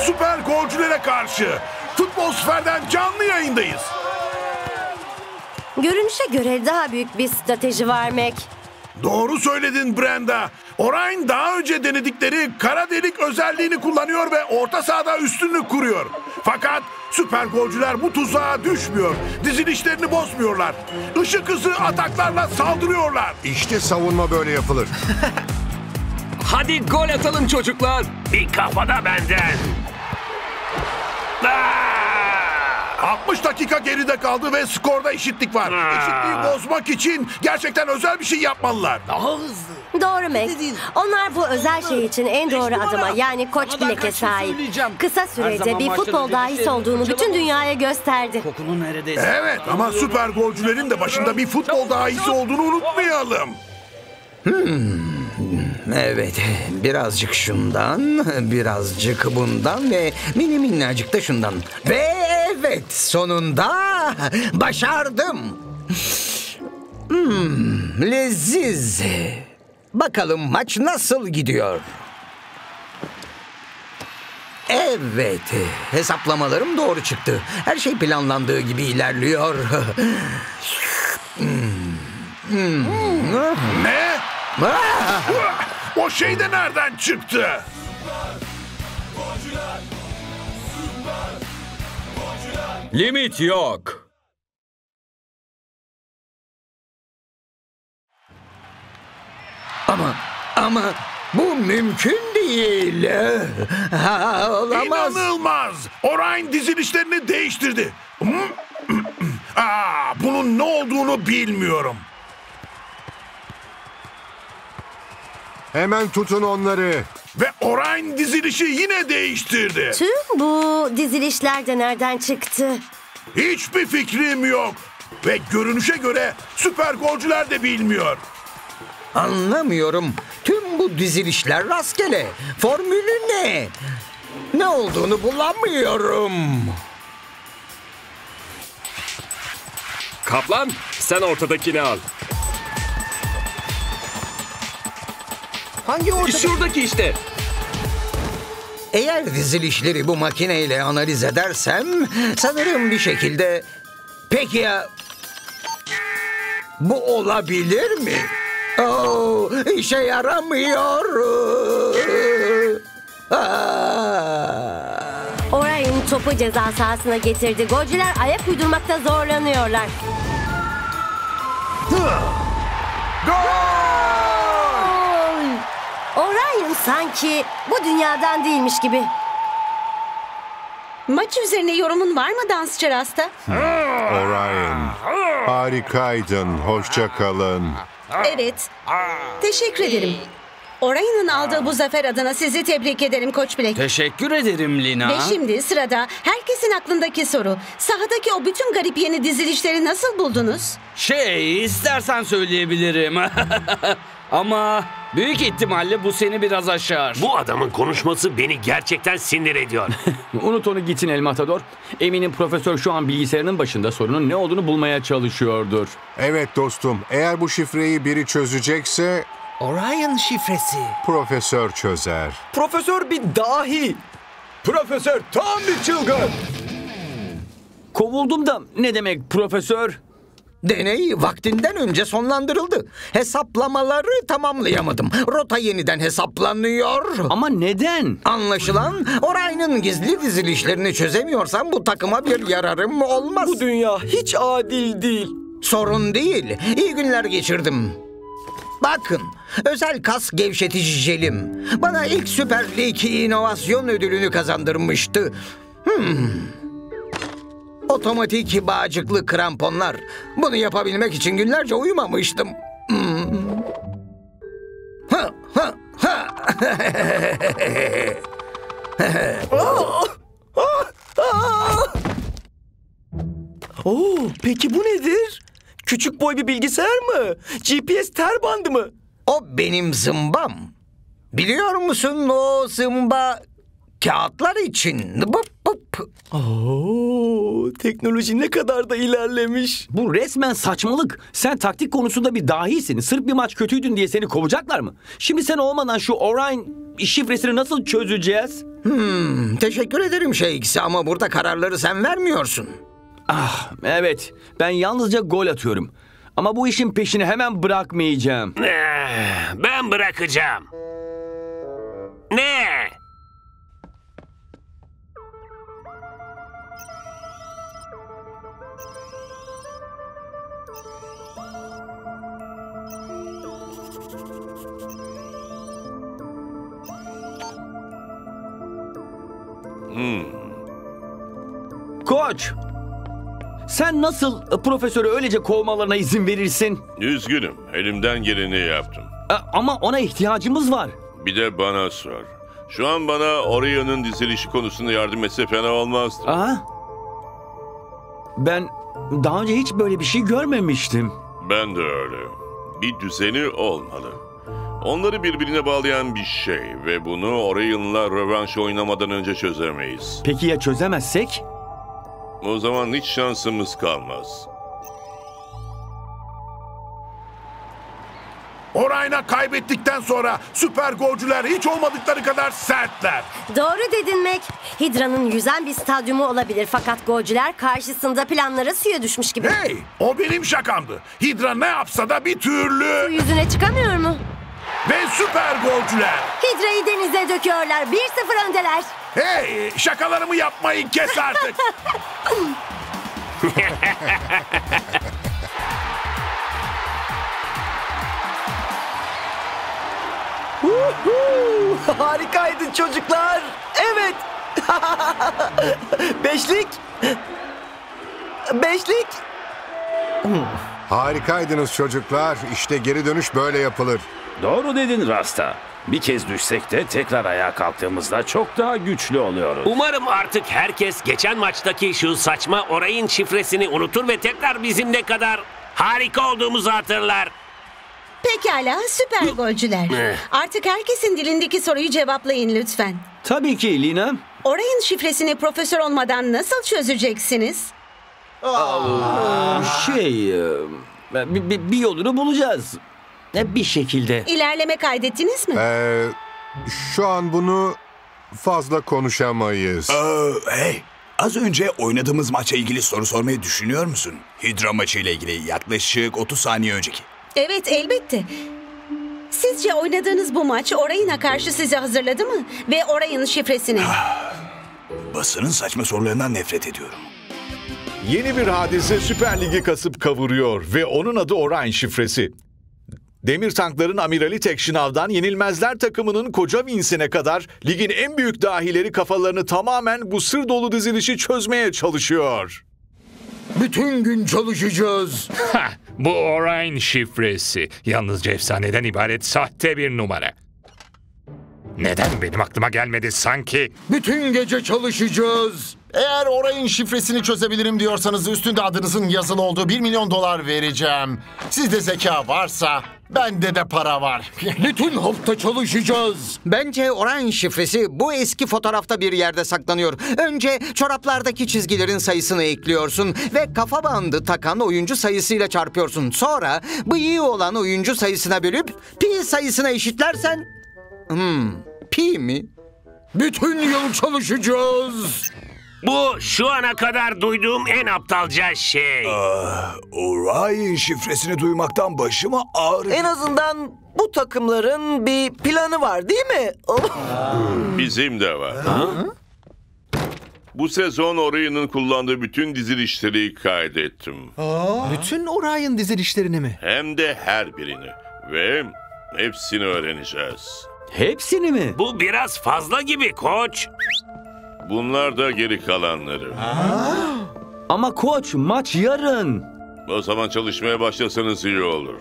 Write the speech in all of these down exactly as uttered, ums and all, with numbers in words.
süper golcülere karşı Futbolsfer'den canlı yayındayız. Görünüşe göre daha büyük bir strateji var Mac. Doğru söyledin Brenda. Orion daha önce denedikleri kara delik özelliğini kullanıyor ve orta sahada üstünlük kuruyor. Fakat süper golcüler bu tuzağa düşmüyor. Dizilişlerini bozmuyorlar. Işık hızı ataklarla saldırıyorlar. İşte savunma böyle yapılır. Hadi gol atalım çocuklar. Bir kafada benden. altmış dakika geride kaldı ve skorda eşitlik var. Eşitliği bozmak için gerçekten özel bir şey yapmalılar. Daha hızlı. Doğru Mac. Onlar bu özel şey için en doğru adama yani Koç Black'e sahip. Kısa sürede bir futbol dahisi olduğunu bütün dünyaya gösterdi. Kokunu neredeyse. Evet ama süper golcülerin de başında bir futbol dahisi olduğunu unutmayalım. Hmm. Evet, birazcık şundan, birazcık bundan ve mini minnacık da şundan. Ve evet, sonunda başardım. Hmm, leziz. Bakalım maç nasıl gidiyor? Evet, hesaplamalarım doğru çıktı. Her şey planlandığı gibi ilerliyor. hmm. Hmm. Ne? O şey de nereden çıktı? Limit yok. Ama, ama bu mümkün değil. Ha, olamaz. İnanılmaz. Orion dizilişlerini değiştirdi. Aa, bunun ne olduğunu bilmiyorum. Hemen tutun onları. Ve Orion dizilişi yine değiştirdi. Tüm bu dizilişler de nereden çıktı? Hiçbir fikrim yok. Ve görünüşe göre süper golcüler de bilmiyor. Anlamıyorum. Tüm bu dizilişler rastgele. Formülü ne? Ne olduğunu bulamıyorum. Kaplan, sen ortadakini al. Hangi ortada? Şuradaki işte. Eğer dizilişleri bu makineyle analiz edersem sanırım bir şekilde... Peki ya... Bu olabilir mi? Oo, işe yaramıyor. Aa. Orion topu ceza sahasına getirdi. Golcüler ayak uydurmakta zorlanıyorlar. Gol! Orion sanki bu dünyadan değilmiş gibi. Maç üzerine yorumun var mı dansçı Rasta? Orion, harikaydın. Hoşça kalın. Evet. Teşekkür ederim. Orion'un aldığı bu zafer adına sizi tebrik ederim Koç Black. Teşekkür ederim Lina. Ve şimdi sırada herkesin aklındaki soru. Sahadaki o bütün garip yeni dizilişleri nasıl buldunuz? Şey, istersen söyleyebilirim. Ama büyük ihtimalle bu seni biraz aşar. Bu adamın konuşması beni gerçekten sinir ediyor. Unut onu gitsin El Matador. Eminim profesör şu an bilgisayarının başında sorunun ne olduğunu bulmaya çalışıyordur. Evet dostum, eğer bu şifreyi biri çözecekse Orion şifresi. profesör çözer. Profesör bir dahi. Profesör tam bir çılgın. Kovuldum da ne demek profesör? Deney vaktinden önce sonlandırıldı. Hesaplamaları tamamlayamadım. Rota yeniden hesaplanıyor. Ama neden? Anlaşılan Orion'un gizli dizilişlerini çözemiyorsam bu takıma bir yararım olmaz. Bu dünya hiç adil değil. Sorun değil. İyi günler geçirdim. Bakın, özel kas gevşetici jelim bana ilk Süper Lig inovasyon ödülünü kazandırmıştı. Hmm. Otomatik bağcıklı kramponlar. Bunu yapabilmek için günlerce uyumamıştım. Hmm. Ha, ha, ha. Oo, peki bu nedir? Küçük boy bir bilgisayar mı? G P S ter bandı mı? O benim zımbam. Biliyor musun o zımba Kağıtlar için. Bıp bıp. Oo, teknoloji ne kadar da ilerlemiş. Bu resmen saçmalık. Sen taktik konusunda bir dahisin. Sırf bir maç kötüydün diye seni kovacaklar mı? Şimdi sen olmadan şu Orion şifresini nasıl çözeceğiz? Hmm, teşekkür ederim Shakes ama burada kararları sen vermiyorsun. Ah evet, ben yalnızca gol atıyorum. Ama bu işin peşini hemen bırakmayacağım. Eh, Ben bırakacağım. Ne? Koç, sen nasıl e, profesörü öylece kovmalarına izin verirsin? Üzgünüm. Elimden geleni yaptım. E, ama ona ihtiyacımız var. Bir de bana sor. Şu an bana Orion'un dizilişi konusunda yardım etse fena olmazdı. Aha. Ben daha önce hiç böyle bir şey görmemiştim. Ben de öyle. Bir düzeni olmalı. Onları birbirine bağlayan bir şey ve bunu Orion'la rövanş oynamadan önce çözemeyiz. Peki ya çözemezsek? O zaman hiç şansımız kalmaz. Orion'a kaybettikten sonra süper golcüler hiç olmadıkları kadar sertler. Doğru dedin Mac. Hidra'nın yüzen bir stadyumu olabilir fakat golcüler karşısında planları suya düşmüş gibi. Hey, o benim şakamdı. Hidra ne yapsa da bir türlü... Yüzüne çıkamıyor mu? Ve süper golcüler. Hidra'yı denize döküyorlar. bir sıfır öndeler. Hey, şakalarımı yapmayı kes artık. Uhu, harikaydın çocuklar. Evet. Beşlik. Beşlik. Harikaydınız çocuklar. İşte geri dönüş böyle yapılır. Doğru dedin Rasta. Bir kez düşsek de tekrar ayağa kalktığımızda çok daha güçlü oluyoruz. Umarım artık herkes geçen maçtaki şu saçma Orion şifresini unutur ve tekrar bizim ne kadar harika olduğumuzu hatırlar. Pekala süper golcüler. Artık herkesin dilindeki soruyu cevaplayın lütfen. Tabii ki Lina. Orion şifresini profesör olmadan nasıl çözeceksiniz? Şey, e, bir, bir- bir yolunu bulacağız. E, Bir şekilde. İlerleme kaydettiniz mi? Ee, şu an bunu fazla konuşamayız. Ee, hey, az önce oynadığımız maçla ilgili soru sormayı düşünüyor musun? Hidra maçı ile ilgili yaklaşık otuz saniye önceki. Evet elbette. Sizce oynadığınız bu maç Orion'a karşı sizi hazırladı mı? Ve Orion'un şifresini? Basının saçma sorularından nefret ediyorum. Yeni bir hadise Süper Lig'i kasıp kavuruyor ve onun adı Orion şifresi. Demir tankların amirali Tek Şınav'dan Yenilmezler takımının koca Vince'ine kadar ligin en büyük dahileri kafalarını tamamen bu sır dolu dizilişi çözmeye çalışıyor. Bütün gün çalışacağız. Hah, bu Orion şifresi. Yalnızca efsaneden ibaret sahte bir numara. Neden benim aklıma gelmedi sanki? Bütün gece çalışacağız. Eğer Orion şifresini çözebilirim diyorsanız üstünde adınızın yazılı olduğu bir milyon dolar vereceğim. Sizde zeka varsa bende de para var. Bütün hafta çalışacağız. Bence Orion şifresi bu eski fotoğrafta bir yerde saklanıyor. Önce çoraplardaki çizgilerin sayısını ekliyorsun ve kafa bandı takan oyuncu sayısıyla çarpıyorsun. Sonra bıyığı olan oyuncu sayısına bölüp pi sayısına eşitlersen... Hmm, pi mi? Bütün yıl çalışacağız. Bu şu ana kadar duyduğum en aptalca şey. Ah, Orion şifresini duymaktan başıma ağrıyor. En azından bu takımların bir planı var değil mi? Bizim de var. Bu sezon Orion'un kullandığı bütün dizilişleri kaydettim. Bütün Orion dizilişlerini mi? Hem de her birini. Ve hepsini öğreneceğiz. Hepsini mi? Bu biraz fazla gibi koç. Bunlar da geri kalanları. Ama koç, maç yarın. O zaman çalışmaya başlasanız iyi olur.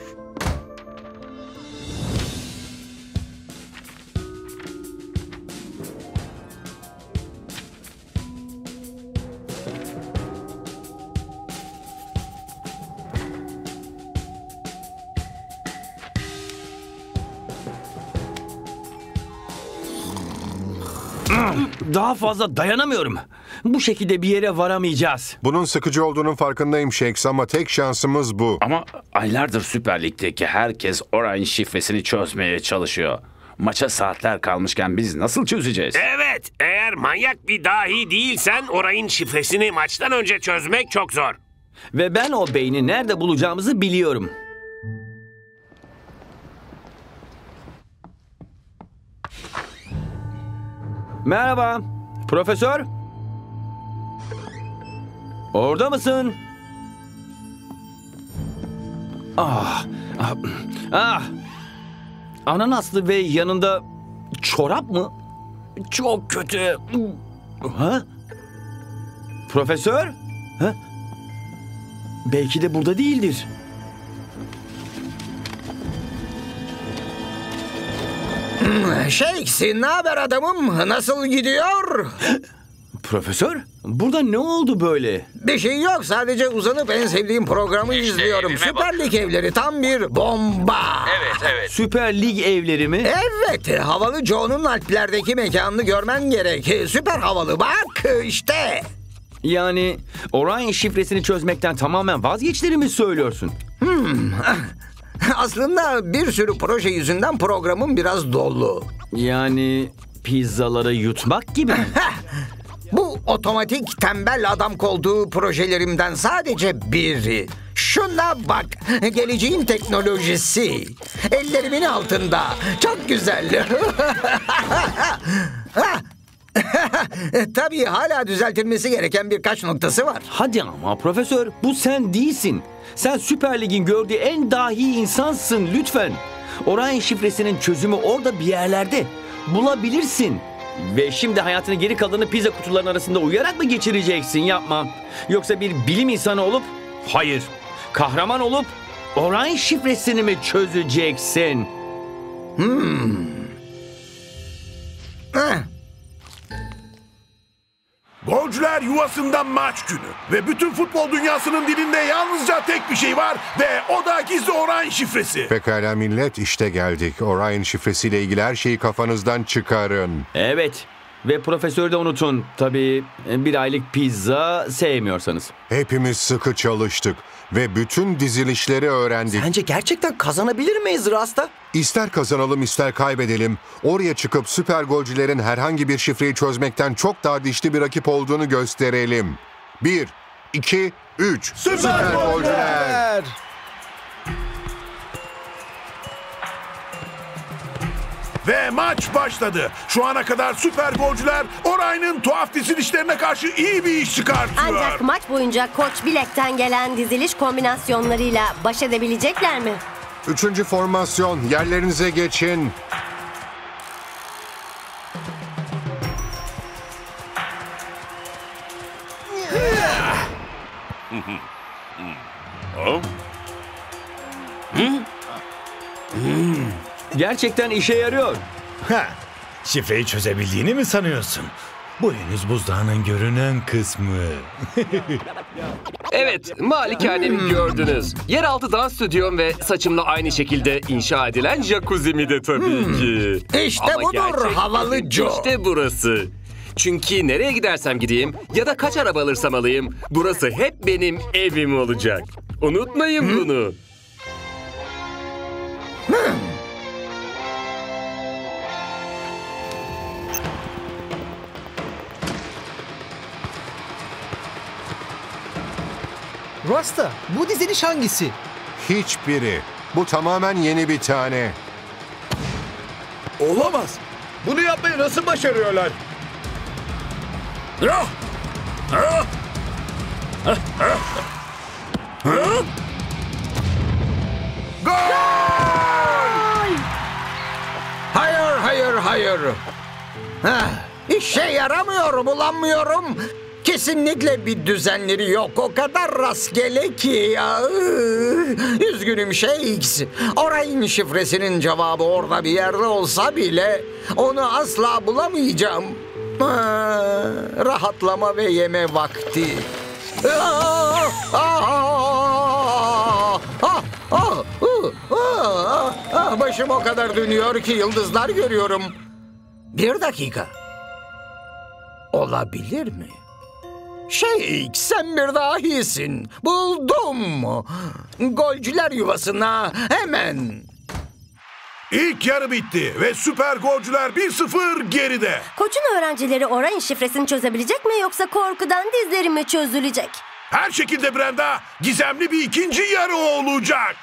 Daha fazla dayanamıyorum. Bu şekilde bir yere varamayacağız. Bunun sıkıcı olduğunun farkındayım Shakes ama tek şansımız bu. Ama aylardır Süper Lig'deki herkes Orion şifresini çözmeye çalışıyor. Maça saatler kalmışken biz nasıl çözeceğiz? Evet, eğer manyak bir dahi değilsen Orion şifresini maçtan önce çözmek çok zor. Ve ben o beyni nerede bulacağımızı biliyorum. Merhaba, profesör. Orada mısın? Ah, ah, ah. Ananaslı ve yanında çorap mı? Çok kötü. Ha? Profesör? Ha? Belki de burada değildir. Shakes, ne haber adamım? Nasıl gidiyor? Profesör, burada ne oldu böyle? Bir şey yok, sadece uzanıp en sevdiğim programı işte izliyorum. Süper Lig evleri tam bir bomba. Evet, evet. Süper Lig evleri mi? Evet, havalı Joe'nun Alplerdeki mekanını görmen gerek. Süper havalı, bak işte. Yani Orion şifresini çözmekten tamamen vazgeçtiğini mi söylüyorsun? Hmm. Aslında bir sürü proje yüzünden programım biraz dolu. Yani pizzaları yutmak gibi mi? Bu otomatik tembel adam koltuğu projelerimden sadece biri. Şuna bak, geleceğin teknolojisi. Ellerimin altında. Çok güzel. Tabii hala düzeltilmesi gereken birkaç noktası var. Hadi ama profesör, bu sen değilsin. Sen Süper Lig'in gördüğü en dahi insansın lütfen. Orion şifresinin çözümü orada bir yerlerde. Bulabilirsin. Ve şimdi hayatını geri kalanı pizza kutularının arasında uyuyarak mı geçireceksin? Yapma. Yoksa bir bilim insanı olup, hayır, kahraman olup Orion şifresini mi çözeceksin? Hmm. Heh. Golcüler yuvasından maç günü ve bütün futbol dünyasının dilinde yalnızca tek bir şey var ve o da gizli Orion şifresi. Pekala millet, işte geldik. Orion şifresiyle ilgili her şeyi kafanızdan çıkarın. Evet ve profesörü de unutun. Tabii bir aylık pizza sevmiyorsanız. Hepimiz sıkı çalıştık ve bütün dizilişleri öğrendik. Sence gerçekten kazanabilir miyiz Rasta? İster kazanalım ister kaybedelim, oraya çıkıp süper golcülerin herhangi bir şifreyi çözmekten çok daha dişli bir rakip olduğunu gösterelim. Bir, iki, üç. Süper, süper golcüler! golcüler! Ve maç başladı. Şu ana kadar süper golcüler Orion'un tuhaf dizilişlerine karşı iyi bir iş çıkartıyor. Ancak maç boyunca Koç Bilek'ten gelen diziliş kombinasyonlarıyla baş edebilecekler mi? Üçüncü formasyon, yerlerinize geçin. Gerçekten işe yarıyor. Ha, şifreyi çözebildiğini mi sanıyorsun? Bu henüz buzdağının görünen kısmı. Evet, malikanemi gördünüz. Yeraltı dans stüdyom ve saçımla aynı şekilde inşa edilen jacuzzi'mi de tabii Hmm. ki. İşte Ama budur gerçek havalı bizim Joe. İşte burası. Çünkü nereye gidersem gideyim ya da kaç araba alırsam alayım, burası hep benim evim olacak. Unutmayın bunu. Rasta, bu diziliş hangisi? Hiçbiri. Bu tamamen yeni bir tane. Olamaz. Bunu yapmayı nasıl başarıyorlar? Ya! Ha! Ha! Ha! Ha! Gol! Hayır, hayır, hayır. Hah, işe yaramıyor, bulamıyorum. Kesinlikle bir düzenleri yok. O kadar rastgele ki ya. Üzgünüm Shakes. Orion şifresinin cevabı orada bir yerde olsa bile onu asla bulamayacağım. Ha, rahatlama ve yeme vakti. Ah, ah, ah, ah, ah, ah, ah, başım o kadar dönüyor ki yıldızlar görüyorum. Bir dakika. olabilir mi? Şey, sen bir dahisin. Buldum. Golcüler yuvasına hemen. İlk yarı bitti ve süper golcüler bir sıfır geride. Koçun öğrencileri Orion şifresini çözebilecek mi yoksa korkudan dizleri mi çözülecek? Her şekilde Brenda, gizemli bir ikinci yarı olacak.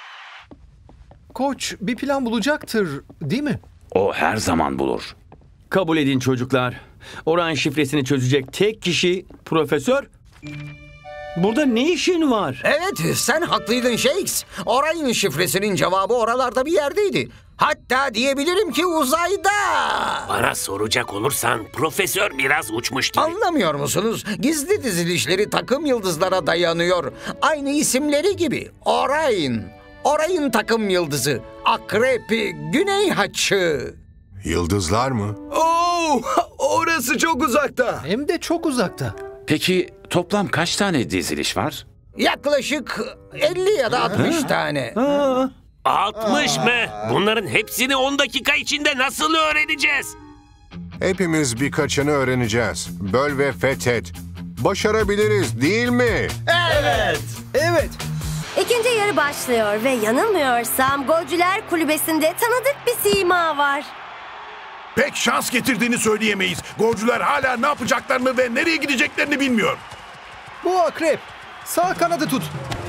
Koç bir plan bulacaktır, değil mi? O her zaman bulur. Kabul edin çocuklar. Orion şifresini çözecek tek kişi Profesör. Burada ne işin var? Evet, sen haklıydın Shakes. Orion şifresinin cevabı oralarda bir yerdeydi. Hatta diyebilirim ki uzayda. Bana soracak olursan profesör biraz uçmuş gibi. Anlamıyor musunuz? Gizli dizilişleri takım yıldızlara dayanıyor. Aynı isimleri gibi. Orion. Orion takım yıldızı. Akrepi, Güney Haçı. Yıldızlar mı? Oo, orası çok uzakta. Hem de çok uzakta. Peki toplam kaç tane diziliş var? Yaklaşık elli ya da altmış tane. altmış mı? Bunların hepsini on dakika içinde nasıl öğreneceğiz? Hepimiz birkaçını öğreneceğiz. Böl ve fethet. Başarabiliriz, değil mi? Evet. Evet. İkinci yarı başlıyor ve yanılmıyorsam golcüler kulübesinde tanıdık bir sima var. Pek şans getirdiğini söyleyemeyiz. Golcüler hala ne yapacaklarını ve nereye gideceklerini bilmiyor. Bu akrep. Sağ kanadı tut.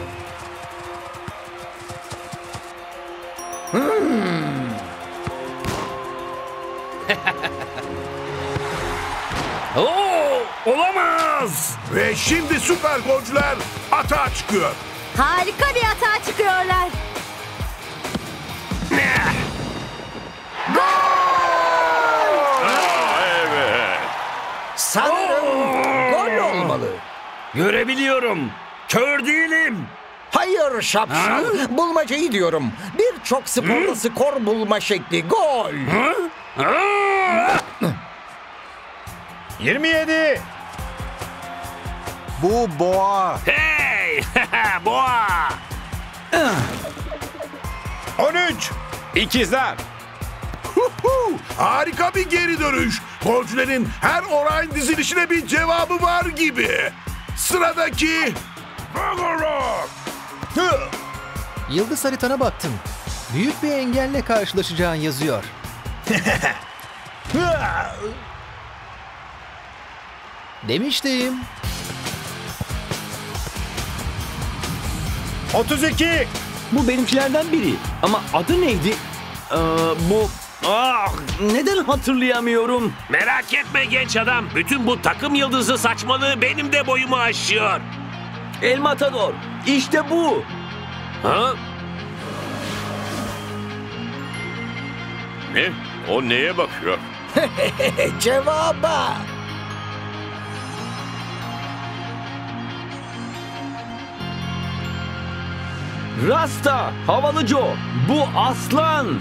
Hmm. Oo, olamaz. Ve şimdi süper golcüler atağa çıkıyor. Harika bir atağa çıkıyorlar. Evet. Sanırım gol olmalı. Görebiliyorum. Kör değilim. Hayır şapşal. Bulmacayı diyorum. Birçok sporda skor bulma şekli. Gol. yirmi yedi. Bu boğa. Hey! Boğa! on üç. İkizler. Harika bir geri dönüş. Golcülerin her Orion dizilişine bir cevabı var gibi. Sıradaki... Yıldız haritana baktım. Büyük bir engelle karşılaşacağın yazıyor. Demiştim. otuz iki. Bu benimkilerden biri. Ama adı neydi? Ee, bu... Ah, neden hatırlayamıyorum? Merak etme genç adam. Bütün bu takım yıldızı saçmalığı benim de boyumu aşıyor. El Matador. İşte bu. Ha? Ne? O neye bakıyor? Cevaba. Rasta, Havalı Joe. Bu aslan.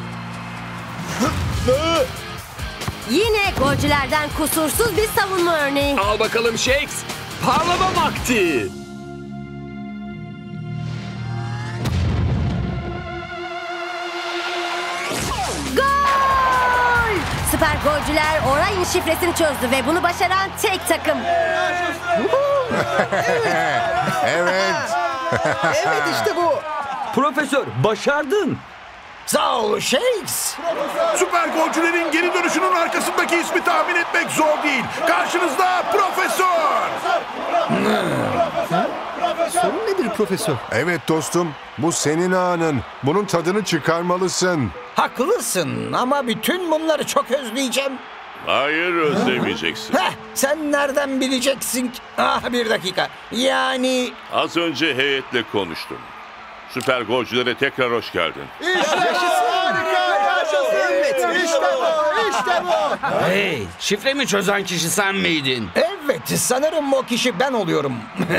Yine golcülerden kusursuz bir savunma örneği. Al bakalım Shakes. Parlama vakti. Gol! Süper golcüler Orion şifresini çözdü ve bunu başaran tek takım. Evet. Evet işte bu. Profesör, başardın. Sağ ol Shakes. Süper golcülerin geri dönüşünün arkasındaki ismi tahmin etmek zor değil. Karşınızda Profesör. Sorun nedir profesör? Evet dostum, bu senin anın. Bunun tadını çıkarmalısın. Haklısın ama bütün bunları çok özleyeceğim. Hayır, özlemeyeceksin. Heh, sen nereden bileceksin ki? Ah, bir dakika. Yani... Az önce heyetle konuştum. Süper golcülere tekrar hoş geldin. İşte harika. Yaşasın. Evet, işte bu. İşte bu. Hey, şifremi çözen kişi sen miydin? Evet, sanırım o kişi ben oluyorum.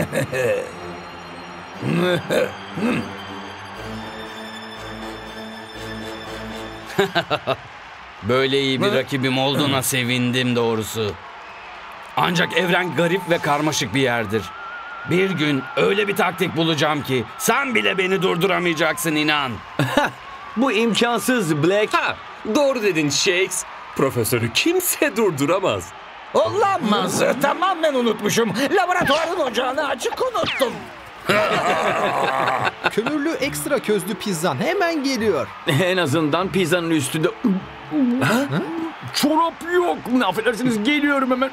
Böyle iyi bir rakibim olduğuna sevindim doğrusu. Ancak evren garip ve karmaşık bir yerdir. Bir gün öyle bir taktik bulacağım ki sen bile beni durduramayacaksın, inan. Bu imkansız Black. Ha, doğru dedin Shakes. Profesörü kimse durduramaz. Olamaz. Tamamen unutmuşum. Laboratuvarın ocağını açık unuttum. Kömürlü ekstra közlü pizzan hemen geliyor. En azından pizzanın üstünde... Ha? Çorap yok. Affedersiniz, geliyorum hemen.